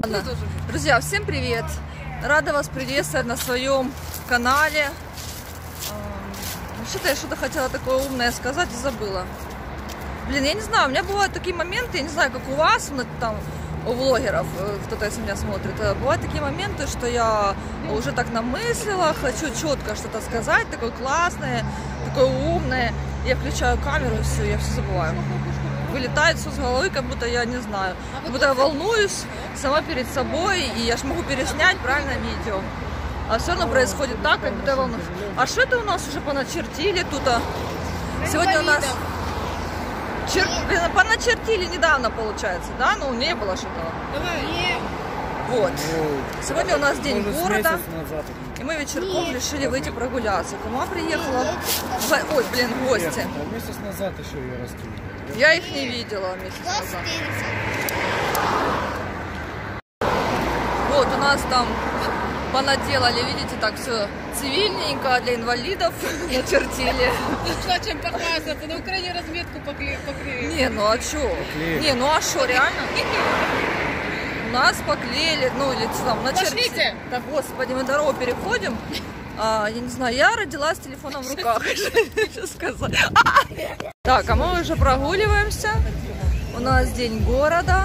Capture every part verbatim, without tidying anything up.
Друзья, всем привет! Рада вас приветствовать на своем канале. Вообще-то я что-то хотела такое умное сказать и забыла. Блин, я не знаю, у меня бывают такие моменты, я не знаю, как у вас, там, у влогеров, кто-то из меня смотрит, бывают такие моменты, что я уже так намыслила, хочу четко что-то сказать, такое классное, такое умное. Я включаю камеру и все, я все забываю. Вылетает все с головы, как будто я не знаю, как будто я волнуюсь сама перед собой, и я ж могу переснять правильно видео. А все равно происходит так, как будто я волнуюсь. А что это у нас уже поначертили тут? Сегодня у нас Чер... поначертили недавно, получается, да? Ну, не было что-то. Вот. Сегодня у нас день города, и мы вечерком решили выйти прогуляться. Кума приехала. Ой, блин, гости. Месяц назад еще ее растили. Я их не видела месяц назад. Вот, у нас там понаделали, видите, так все цивильненько, для инвалидов начертили. Пришла чем похвастаться, на Украине разметку поклеили. Не, ну а что? Не, ну а что, реально? У нас поклеили, ну или там начертили. Так, господи, мы дорогу переходим. А, я не знаю, я родилась с телефоном в руках. сказать. Так, а мы уже прогуливаемся. У нас день города.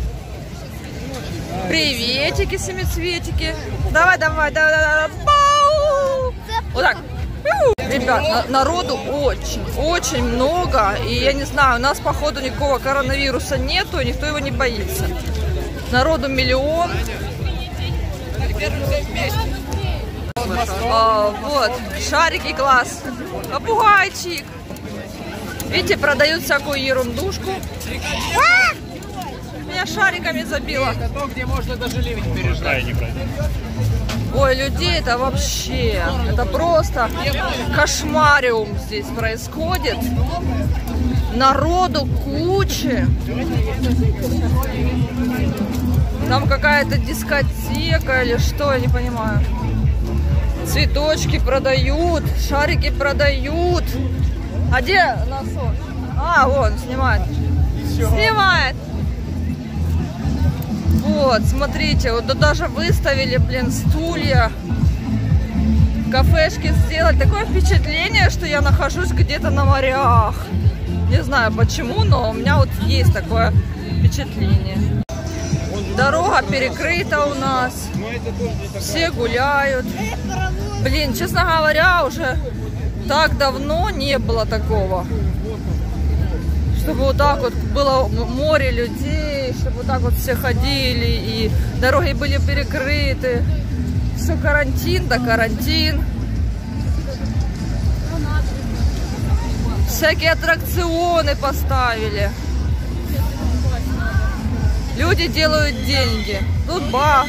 Приветики, семицветики. Давай, давай, давай, давай. Бау! Вот так. Ребят, на, народу очень, очень много. И я не знаю, у нас, походу, никакого коронавируса нету, и никто его не боится. Народу миллион. А, вот, шарики класс. Попугайчик. Видите, продают всякую ерундушку. А! Меня шариками забило. Это то, где можно даже ливень переждать. Ой, людей это вообще, это просто кошмариум здесь происходит. Народу куча. Там какая-то дискотека или что, я не понимаю. Цветочки продают, шарики продают. А где носок? А, вон, снимает. Снимает. Вот, смотрите, вот тут даже выставили, блин, стулья. Кафешки сделать. Такое впечатление, что я нахожусь где-то на морях. Не знаю почему, но у меня вот есть такое впечатление. Дорога перекрыта у нас. Все гуляют. Блин, честно говоря, уже так давно не было такого. Чтобы вот так вот было море людей, чтобы вот так вот все ходили, и дороги были перекрыты. Все карантин, да карантин. Всякие аттракционы поставили. Люди делают деньги. Тут ба.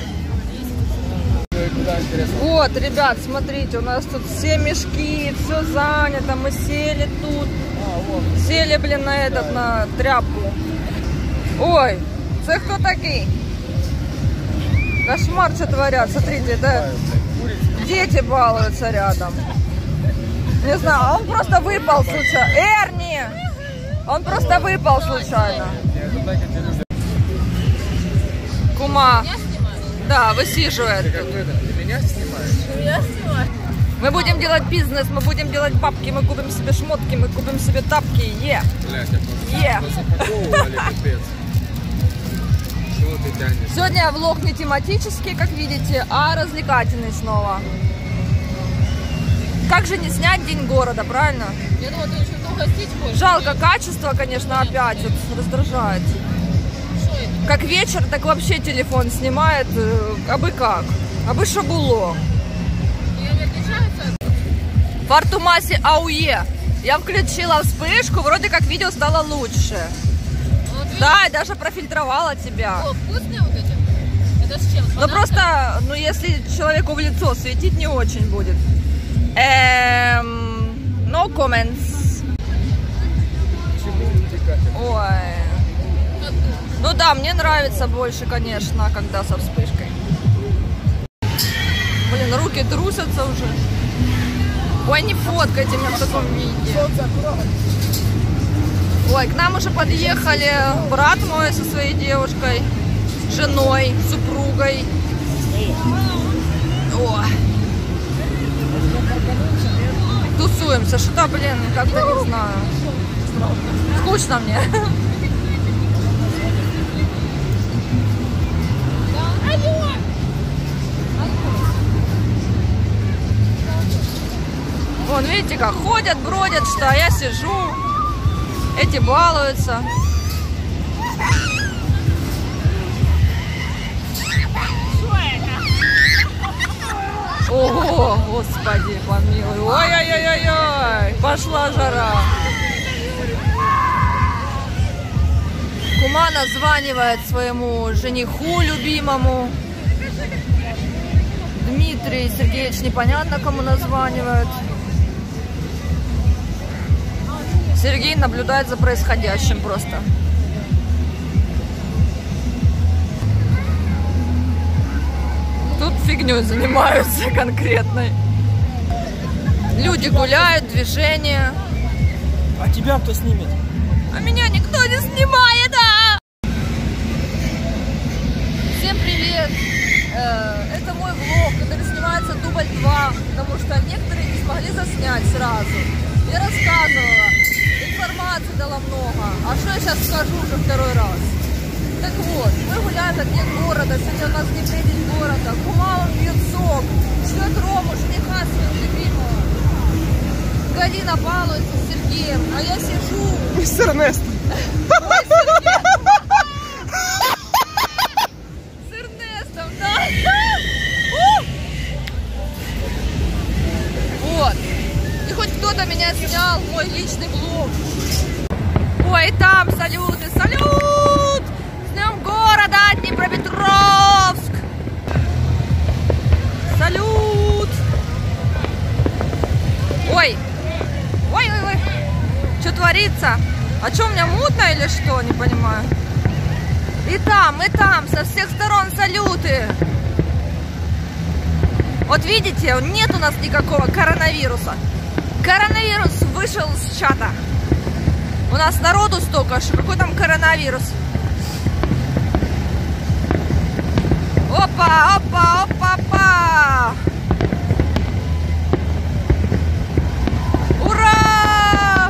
Вот, ребят, смотрите, у нас тут все мешки, все занято. Мы сели тут. Сели, блин, на этот, на тряпку. Ой, это кто такие? Кошмар, что творят. Смотрите, это дети балуются рядом. Не знаю, а он просто выпал случайно. Эрни! Он просто выпал случайно. Кума. Да, высиживает. Ты меня снимаешь? Я снимаю. Мы будем делать бизнес, мы будем делать бабки, мы купим себе шмотки, мы купим себе тапки. Е! Е! Сегодня влог не тематический, как видите, а развлекательный снова. Как же не снять день города, правильно? Я думаю, ты еще долго сидеть будешь. Жалко качество, конечно, опять вот раздражает. Как вечер, так вообще телефон снимает, абы как, абы что было. Фартумаси ауе. Я включила вспышку, вроде как видео стало лучше. Вот, да, и даже профильтровала тебя. О, вкусные вот эти? Это с чем? С ну просто, ну если человеку в лицо светить, не очень будет. Эм, no comments. Ой. Ну да, мне нравится больше, конечно, когда со вспышкой. Блин, руки трусятся уже. Ой, не фоткайте меня в таком виде. Ой, к нам уже подъехали брат мой со своей девушкой. женой, супругой. О. Тусуемся, что-то, блин, как-то не знаю. Скучно мне. Вон, видите, как ходят, бродят, что я сижу. Эти балуются. Ого, господи, помилуй. Ой-ой-ой-ой-ой. Пошла жара. Кума названивает своему жениху любимому. Дмитрий Сергеевич непонятно кому названивает. Сергей наблюдает за происходящим просто. Тут фигней занимаются конкретной. Люди гуляют, движение. А тебя кто снимет? А меня никто не снимает, а! Всем привет! Это мой влог, который снимается дубль два, потому что некоторые не смогли заснять сразу. Я рассказывала, информации дала много. А что я сейчас скажу уже второй раз? Так вот, мы гуляем на дне города, сегодня у нас не день города. Кума он пьет сок, ждет Рому, жениха своего любимого. Галина балуется с Сергеем, а я сижу. С Эрнестом. Ой, с Эрнестом. С Эрнестом, да. Вот. И хоть кто-то меня снял, мой личный блог. Ой, там салюты, салют! С днем города, Днепропетровск! Салют! Ой! Ой-ой-ой! Что творится? А что, у меня мутно или что? Не понимаю. И там, и там, со всех сторон салюты! Вот видите, нет у нас никакого коронавируса. Коронавирус вышел с чата. У нас народу столько, что какой там коронавирус. Опа, опа, опа, опа. Ура!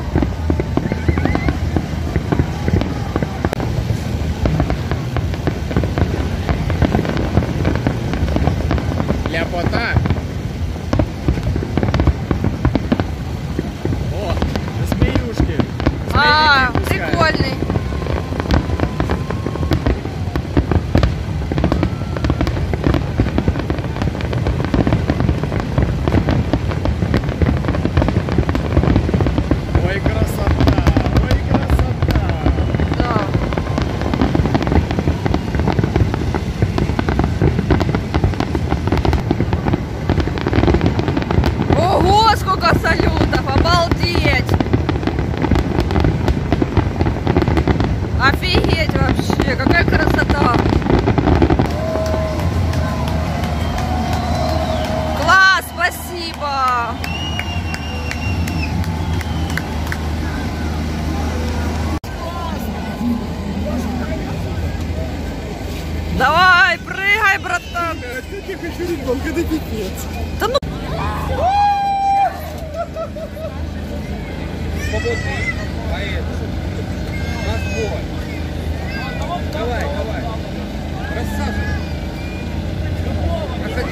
Ляпота. О, змеюшки. А, прикольный. Ой, красота, ой, красота. Да. Ого, сколько салютов, обалдеть! Офигеть вообще, какая красота! Класс, спасибо! Давай, прыгай, братан! Как я хочу ребенка, да пипец. Да ну... Свободный поэт. Разбой. Давай, давай. Рассаживай. Проходи.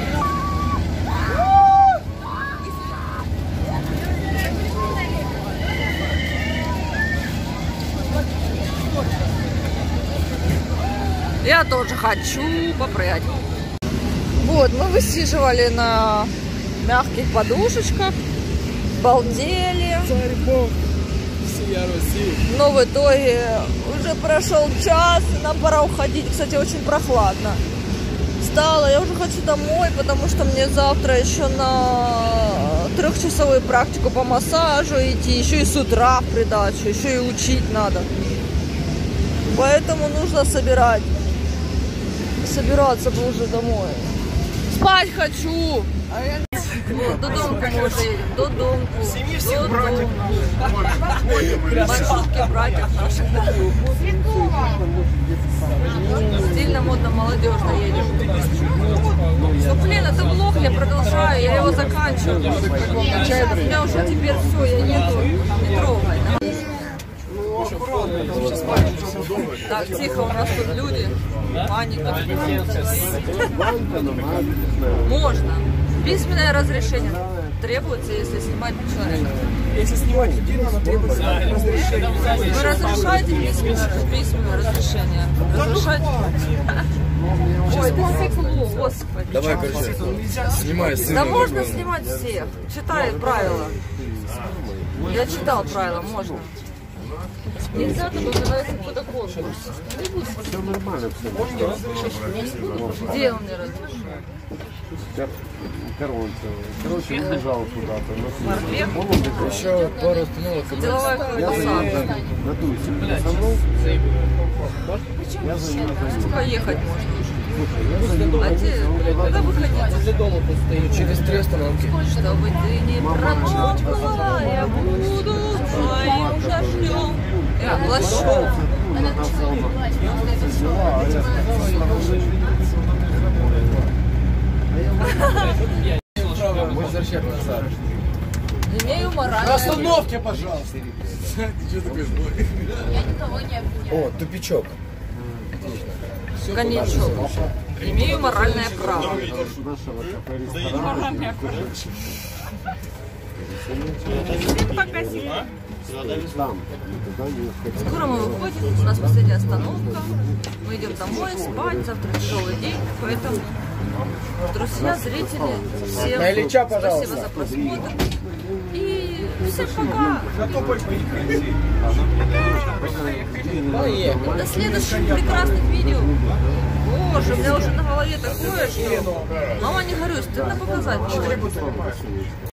Я тоже хочу попрыгать. Вот, мы высиживали на мягких подушечках, балдели. Царь Бог всея Руси. Но в итоге уже прошел час, и нам пора уходить. Кстати, очень прохладно. Встала, я уже хочу домой, потому что мне завтра еще на трехчасовую практику по массажу идти, еще и с утра в придачу, еще и учить надо. Поэтому нужно собирать. Собираться бы уже домой. Спать хочу. А я Вот, до домку мы уже едем, до домку. Семьи всех братьев. Маршрутки братьев наших. Стильно, модно, молодежно едем. Ну блин, это влог, я продолжаю, я его заканчиваю. У меня уже теперь все, я еду, не трогай. Так, тихо, у нас тут люди, паника. Можно. Письменное разрешение требуется, если снимать человека. Если снимать людей, надо требовать разрешения. Вы разрешаете письменное, письменное разрешение? Разрешаете? Ой, это секло, господи. Давай, короче, снимай сына. Да можно снимать всех. Читай правила. Я читал правила, можно. Нельзя, чтобы называется какой-то конкурс. Все нормально, все. Где он мне разрешил? Короче, короче, он лежал куда-то. Морпех? Еще пару остановок. Деловая Я за ним посадка. надуюсь. Со мной? Я за ним надуюсь. Поехать можно. А те, куда выходить? Возле дома постою, через три остановки. Чтобы ты не промокла, я буду твоим дождем. Я глашу. Возвращать назад. Имею На моральное... остановке, пожалуйста. Ты что такой злой? О, тупичок. Коньячок. Имею моральное право. Нашего кафе ресторана. Там, туда не уходить. Скоро мы выходим, у нас последняя остановка. Мы идем домой спать, завтра тяжелый день, поэтому, друзья, зрители, всем спасибо за просмотр. И всем пока. До следующих прекрасных видео. Боже, у меня уже на голове такое, что... Мама, не горюсь, стыдно показать.